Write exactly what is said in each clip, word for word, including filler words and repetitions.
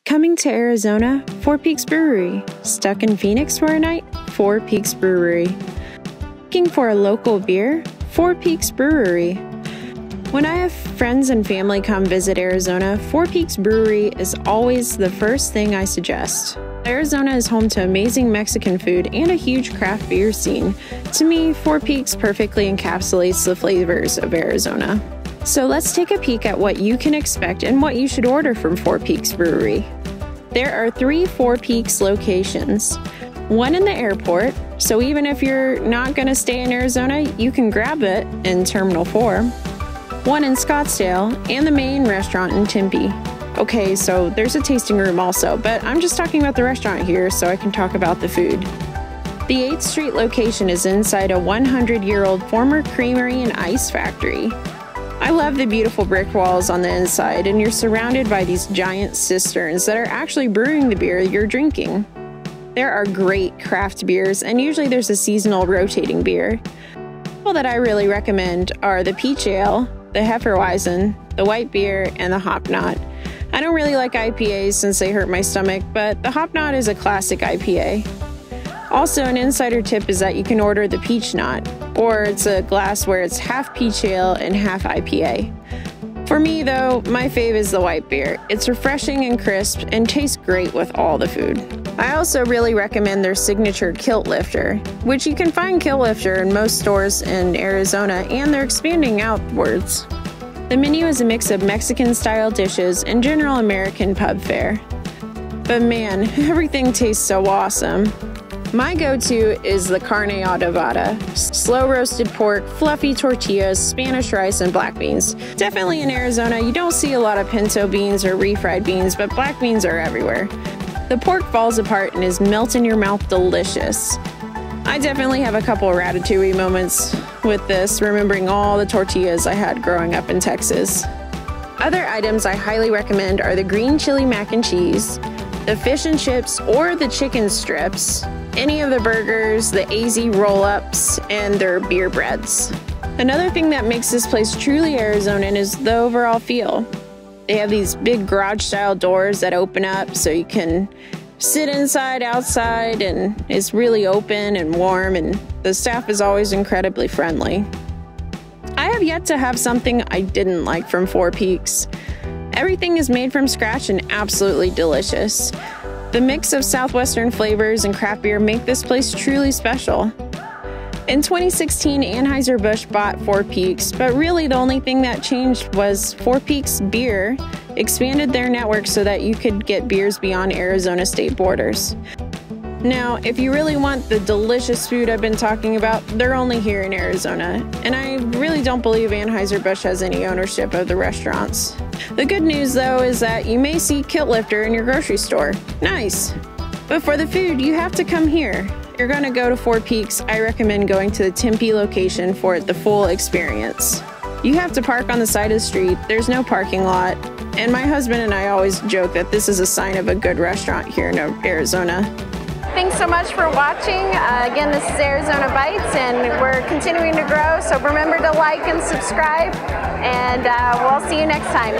Coming to Arizona, Four Peaks Brewery. Stuck in Phoenix for a night? Four Peaks Brewery. Looking for a local beer? Four Peaks Brewery. When I have friends and family come visit Arizona, Four Peaks Brewery is always the first thing I suggest. Arizona is home to amazing Mexican food and a huge craft beer scene. To me, Four Peaks perfectly encapsulates the flavors of Arizona. So let's take a peek at what you can expect and what you should order from Four Peaks Brewery. There are three Four Peaks locations. One in the airport, so even if you're not going to stay in Arizona, you can grab it in Terminal four. One in Scottsdale, and the main restaurant in Tempe. Okay, so there's a tasting room also, but I'm just talking about the restaurant here so I can talk about the food. The eighth Street location is inside a one hundred year old former creamery and ice factory. I love the beautiful brick walls on the inside, and you're surrounded by these giant cisterns that are actually brewing the beer you're drinking. There are great craft beers, and usually there's a seasonal rotating beer. All that I really recommend are the peach ale, the Heferweizen, the white beer, and the hop knot. I don't really like I P As since they hurt my stomach, but the hop knot is a classic I P A. Also, an insider tip is that you can order the peach knot, or it's a glass where it's half peach ale and half I P A. For me though, my fave is the white beer. It's refreshing and crisp and tastes great with all the food. I also really recommend their signature Kiltlifter, which you can find Kiltlifter in most stores in Arizona, and they're expanding outwards. The menu is a mix of Mexican-style dishes and general American pub fare. But man, everything tastes so awesome. My go-to is the carne adovada, slow-roasted pork, fluffy tortillas, Spanish rice, and black beans. Definitely in Arizona, you don't see a lot of pinto beans or refried beans, but black beans are everywhere. The pork falls apart and is melt-in-your-mouth delicious. I definitely have a couple of ratatouille moments with this, remembering all the tortillas I had growing up in Texas. Other items I highly recommend are the green chili mac and cheese, the fish and chips or the chicken strips, any of the burgers, the A Z roll-ups, and their beer breads. Another thing that makes this place truly Arizonan is the overall feel. They have these big garage-style doors that open up so you can sit inside, outside, and it's really open and warm, and the staff is always incredibly friendly. I have yet to have something I didn't like from Four Peaks. Everything is made from scratch and absolutely delicious. The mix of southwestern flavors and craft beer make this place truly special. In twenty sixteen, Anheuser-Busch bought Four Peaks, but really the only thing that changed was Four Peaks Beer expanded their network so that you could get beers beyond Arizona state borders. Now, if you really want the delicious food I've been talking about, they're only here in Arizona, and I really don't believe Anheuser-Busch has any ownership of the restaurants. The good news though is that you may see Kiltlifter in your grocery store. Nice! But for the food, you have to come here. If you're gonna go to Four Peaks, I recommend going to the Tempe location for the full experience. You have to park on the side of the street, there's no parking lot, and my husband and I always joke that this is a sign of a good restaurant here in Arizona. Thanks so much for watching. Uh, again, this is Arizona Bites, and we're continuing to grow, so remember to like and subscribe, and uh, we'll see you next time.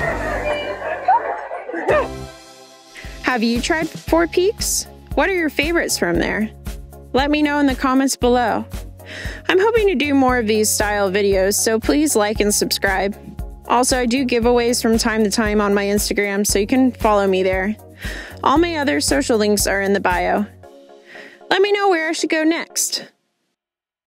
Have you tried Four Peaks? What are your favorites from there? Let me know in the comments below. I'm hoping to do more of these style videos, so please like and subscribe. Also, I do giveaways from time to time on my Instagram, so you can follow me there. All my other social links are in the bio. Let me know where I should go next.